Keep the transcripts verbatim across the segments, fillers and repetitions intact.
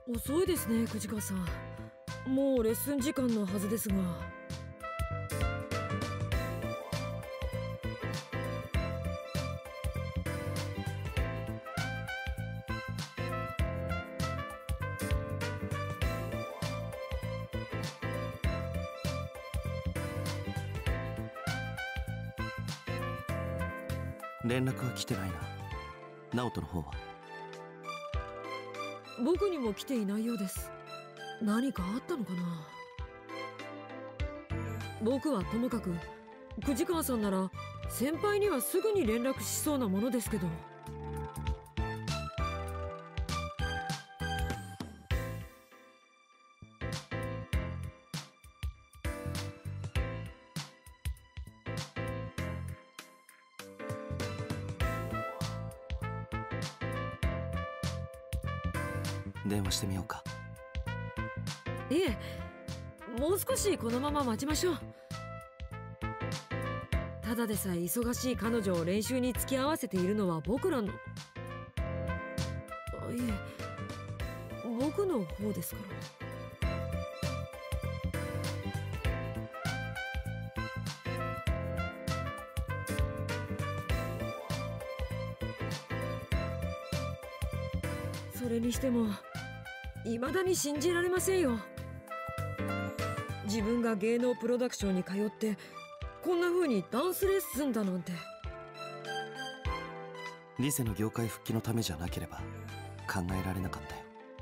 遅いですね、藤川さん。もうレッスン時間のはずですが。 連絡は来てないな。直人の方は？ 僕にも来ていないようです。何かあったのかな。僕はともかく藤川さんなら先輩にはすぐに連絡しそうなものですけど。 電話してみようか。 いえ、もう少しこのまま待ちましょう。ただでさえ忙しい彼女を練習に付き合わせているのは僕らの、あ、いえ、僕の方ですから。それにしても未だに信じられませんよ。自分が芸能プロダクションに通ってこんな風にダンスレッスンだなんて。 リセの業界復帰のためじゃなければ考えられなかったよ。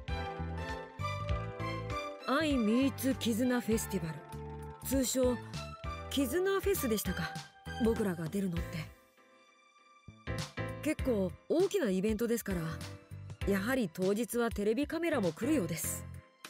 アイミーツ絆フェスティバル、通称絆フェスでしたか。僕らが出るのって結構大きなイベントですから、やはり当日はテレビカメラも来るようです。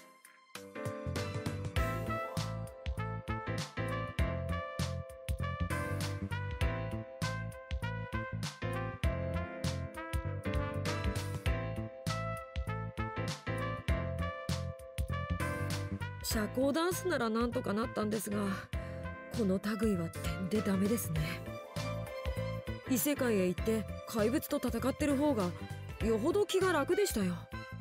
社交ダンスならなんとかなったんですが、この類は点でダメですね。異世界へ行って怪物と戦ってる方がよほど気が楽でしたよ。 や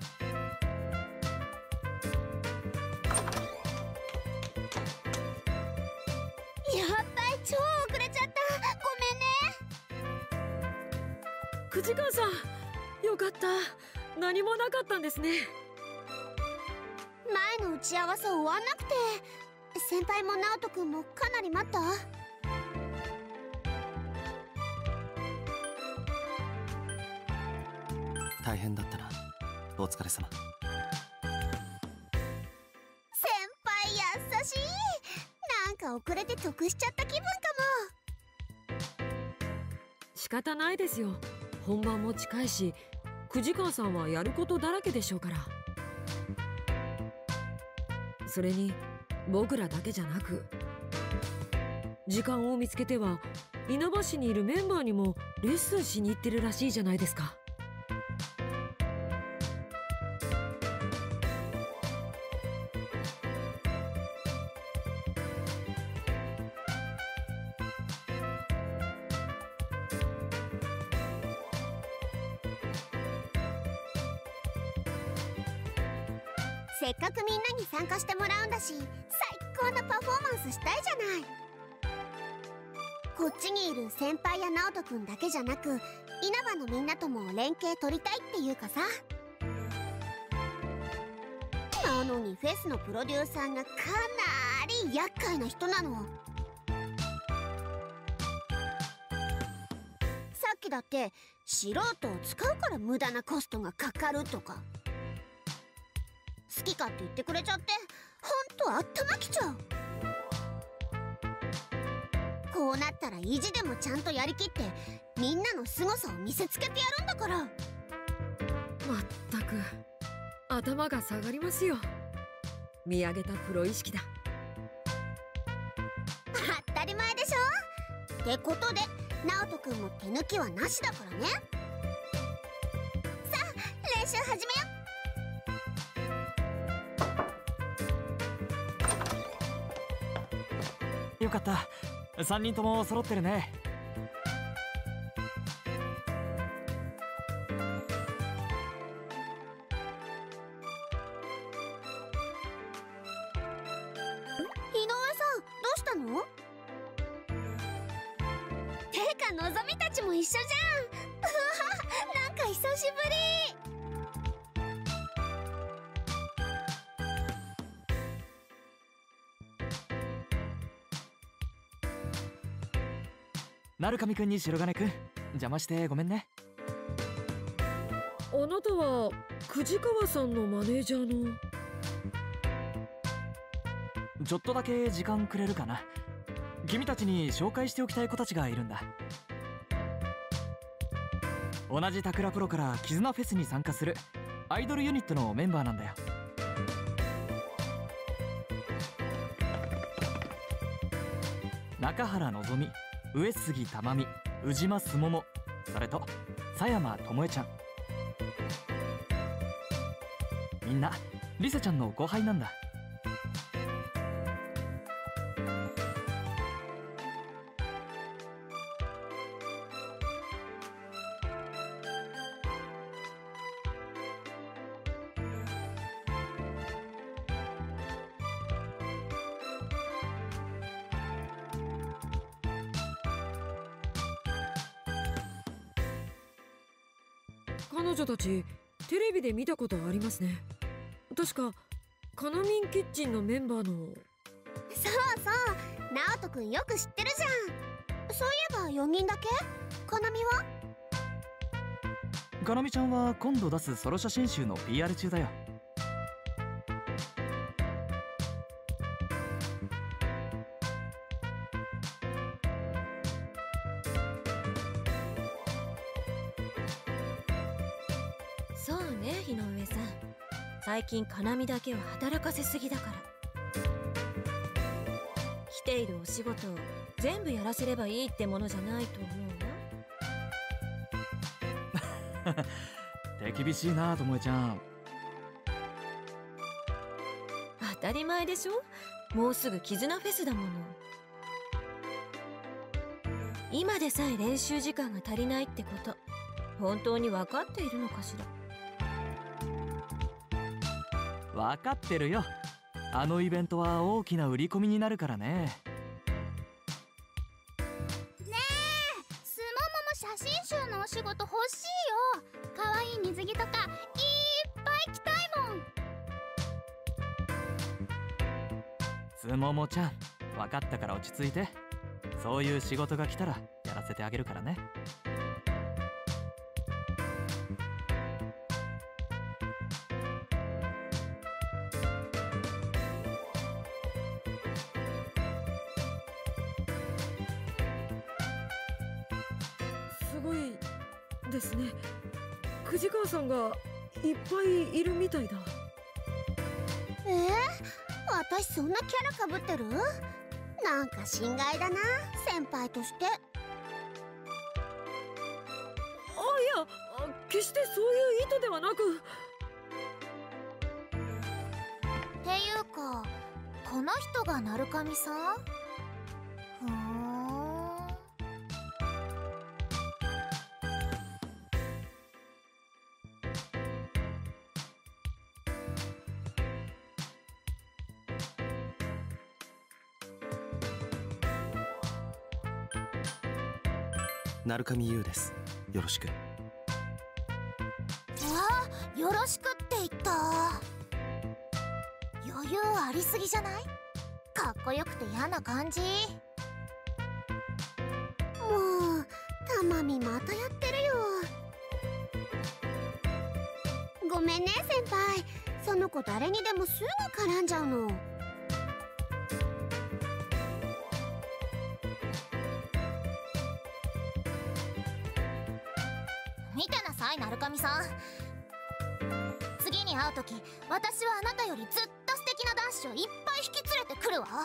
ばい、超遅れちゃった。ごめんね。 藤川さん、よかった。何もなかったんですね。 前の打ち合わせ終わんなくて、先輩も直人君もかなり待った。 大変だったな。お疲れ様。 先輩優しい。なんか遅れて得しちゃった気分かも。 仕方ないですよ。本番も近いし、藤川さんはやることだらけでしょうから。それに僕らだけじゃなく、時間を見つけては稲葉市にいるメンバーにもレッスンしに行ってるらしいじゃないですか。 せっかくみんなに参加してもらうんだし、最高のパフォーマンスしたいじゃない。こっちにいる先輩や直人くんだけじゃなく、稲葉のみんなとも連携取りたいっていうかさ。なのにフェスのプロデューサーがかなり厄介な人なの。さっきだって素人を使うから無駄なコストがかかるとか、好きかって言ってくれちゃって、ほんと頭きちゃう。こうなったら意地でもちゃんとやりきってみんなの凄さを見せつけてやるんだから。 まったく頭が下がりますよ。見上げたプロ意識だ。 当たり前でしょ。ってことで直人くんも手抜きはなしだからね。さあ練習始めよ。 よかった、さんにんとも揃ってるね。 のぞみたちも一緒じゃん。うわ、なんか久しぶり。 鳴神くんに白金くん、邪魔してごめんね。 あなたは藤川さんのマネージャーの。 ちょっとだけ時間くれるかな。君たちに紹介しておきたい子たちがいるんだ。同じタクラプロから絆フェスに参加するアイドルユニットのメンバーなんだよ。中原のぞみ、上杉珠美、宇島すもも、それと佐山智恵ちゃん。みんなリセちゃんの後輩なんだ。 彼女たちテレビで見たことありますね。確かカナミンキッチンのメンバーの。 そうそう、ナオトくんよく知ってるじゃん。そういえばよにんだけ？カナミは？ かなみちゃんは今度出すソロ写真集の ピーアール 中だよ。 そうね、日の上さん。最近カナミだけは働かせすぎだから。来ているお仕事を全部やらせればいいってものじゃないと思うわ。 手厳しいな、ともえちゃん。 当たり前でしょ。もうすぐ絆フェスだもの。今でさえ練習時間が足りないってこと、本当に分かっているのかしら。 分かってるよ。あのイベントは大きな売り込みになるからね。 ねえ、スモモも写真集のお仕事欲しいよ。可愛い水着とかいっぱい着たいもん。 すももちゃん、分かったから落ち着いて。そういう仕事が来たらやらせてあげるからね。 すごいですね。藤川さんがいっぱいいるみたいだ。 えー、私そんなキャラかぶってる？なんか心外だな、先輩として。 あ、いや、決してそういう意図ではなく。 っていうか、この人が鳴神さん？ふーん。 鳴神優です。よろしく。 わあ、よろしくって言った。余裕ありすぎじゃない？かっこよくて嫌な感じ。もうたまみまたやってるよ。ごめんね先輩、その子誰にでもすぐ絡んじゃうの。見てなさい鳴神さん。次に会う時、私はあなたよりずっと素敵な男子をいっぱい引き連れてくるわ。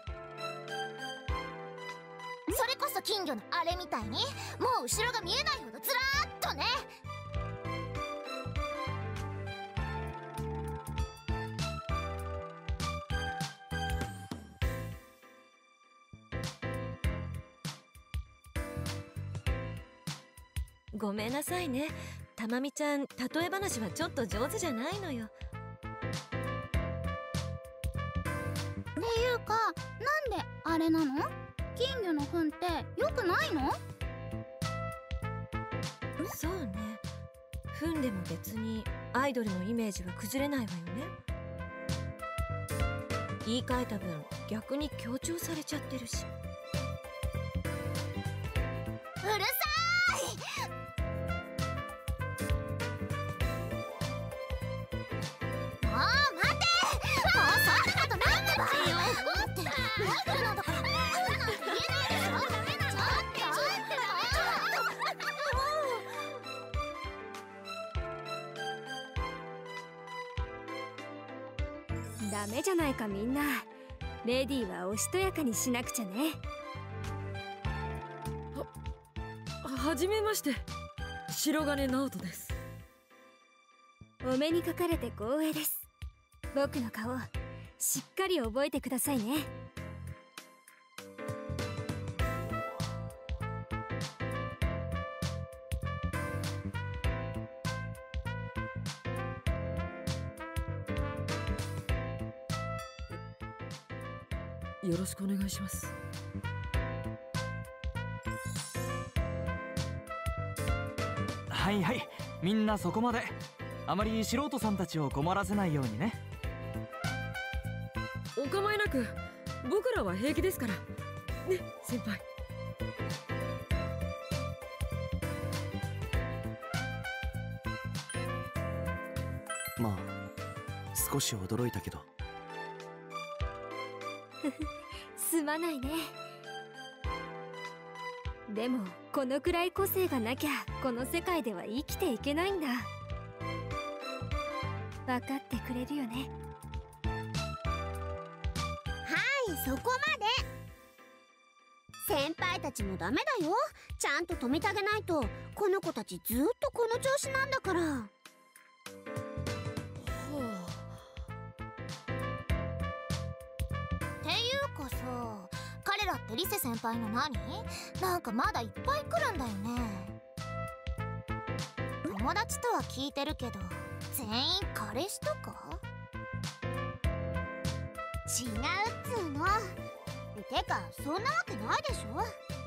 それこそ金魚のあれみたいに、もう後ろが見えないほどずらーっとね。 ごめんなさいね、たまみちゃん。例え話はちょっと上手じゃないのよ。 っていうか、なんであれなの？金魚の糞って良くないの？ そうね。踏んでも別にアイドルのイメージは崩れないわよね。言い換えた分逆に強調されちゃってるし。 うるさい。もう待て。もうそんなことなんだよ。待って、アイドルなんだから。言えないでしょ。ダメなの。ちょっとダメじゃないかみんな。レディーはおしとやかにしなくちゃね。 は、はじめまして。白金直人です。 お目にかかれて光栄です。僕の顔しっかり覚えてくださいね。 よろしくお願いします。 はいはい、みんなそこまで。あまり素人さんたちを困らせないようにね。 お構いなく。僕らは平気ですからね、先輩。 まあ少し驚いたけど。 すまないね。でもこのくらい個性がなきゃこの世界では生きていけないんだ。分かってくれるよね。 はい、そこまで。先輩たちもダメだよ。ちゃんと止めてあげないと。この子たちずっとこの調子なんだから。 はていうかさ、彼らってリセ先輩の何？なんかまだいっぱい来るんだよね。友達とは聞いてるけど、全員彼氏とか？ 違うっつうの。てかそんなわけないでしょ。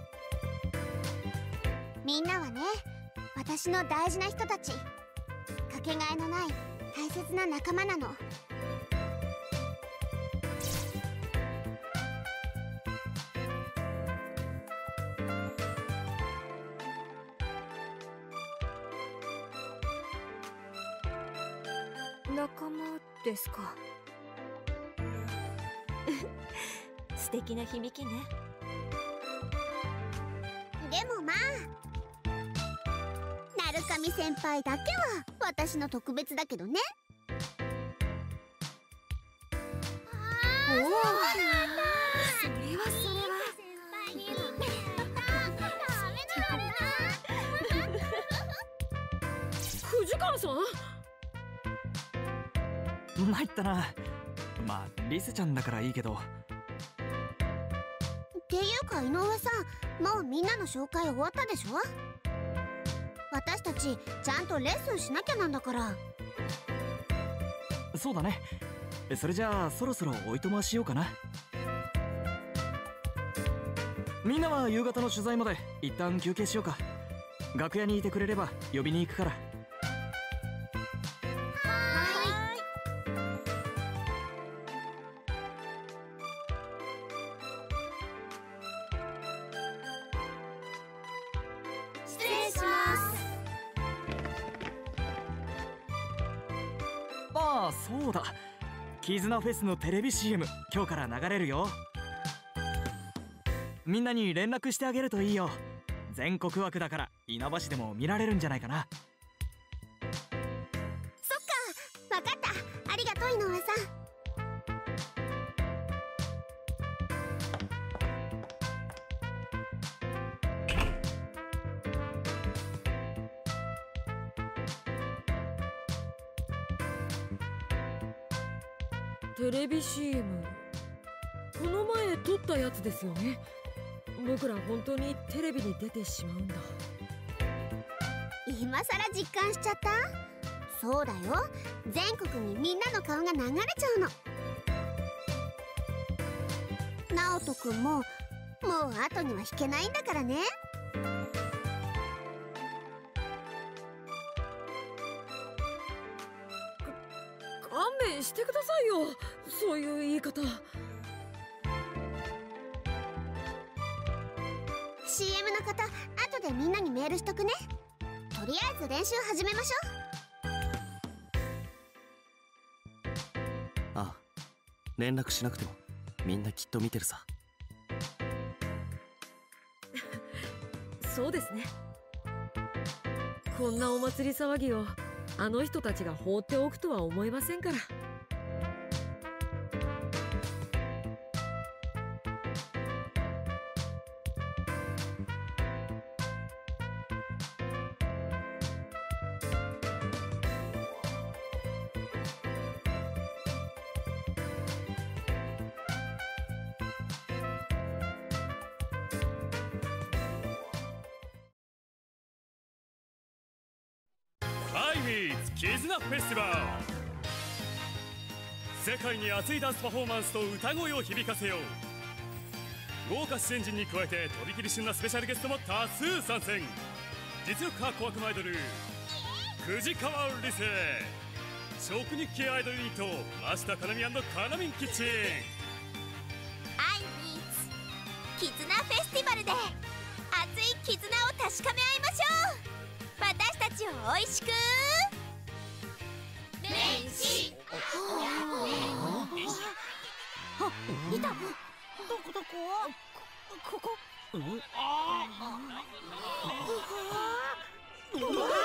みんなはね、私の大事な人たち。かけがえのない大切な仲間なの。 仲間ですか。 素敵な響きね。 でもまあ、鳴神先輩だけは私の特別だけどね。 おお、それはそれは藤川さん。 参ったな。まあリセちゃんだからいいけど。 っていうか井上さん、もうみんなの紹介終わったでしょ。私たちちゃんとレッスンしなきゃなんだから。 そうだね。それじゃあそろそろおいとましようかな。みんなは夕方の取材まで一旦休憩しようか。楽屋にいてくれれば呼びに行くから。ああそうだ、絆フェスのテレビ シーエム 今日から流れるよ。みんなに連絡してあげるといいよ。全国枠だから稲葉市でも見られるんじゃないかな。 そっか、わかった。ありがとう井上さん。 テレビ シーエム、 この前撮ったやつですよね。僕ら本当にテレビに出てしまうんだ。 今さら実感しちゃった。そうだよ、全国にみんなの顔が流れちゃうの。直人くんももう後には引けないんだからね。 弁してくださいよ、そういう言い方。 シーエム のこと後でみんなにメールしとくね。とりあえず練習始めましょああ、連絡しなくてもみんなきっと見てるさ。 そうですね。こんなお祭り騒ぎをあの人たちが放っておくとは思いませんから。 絆フェスティバル、世界に熱いダンスパフォーマンスと歌声を響かせよう。豪華出演陣に加えてとびきり旬なスペシャルゲストも多数参戦。実力派小悪魔アイドル藤川理瀬、食肉系アイドルユニット増田かなみ&かなみんキッチン。 アイミーツ絆フェスティバルで熱い絆を確かめ合いましょう。私たちをおいしく練習。あ、いた。どこどこ？ここ。ああ。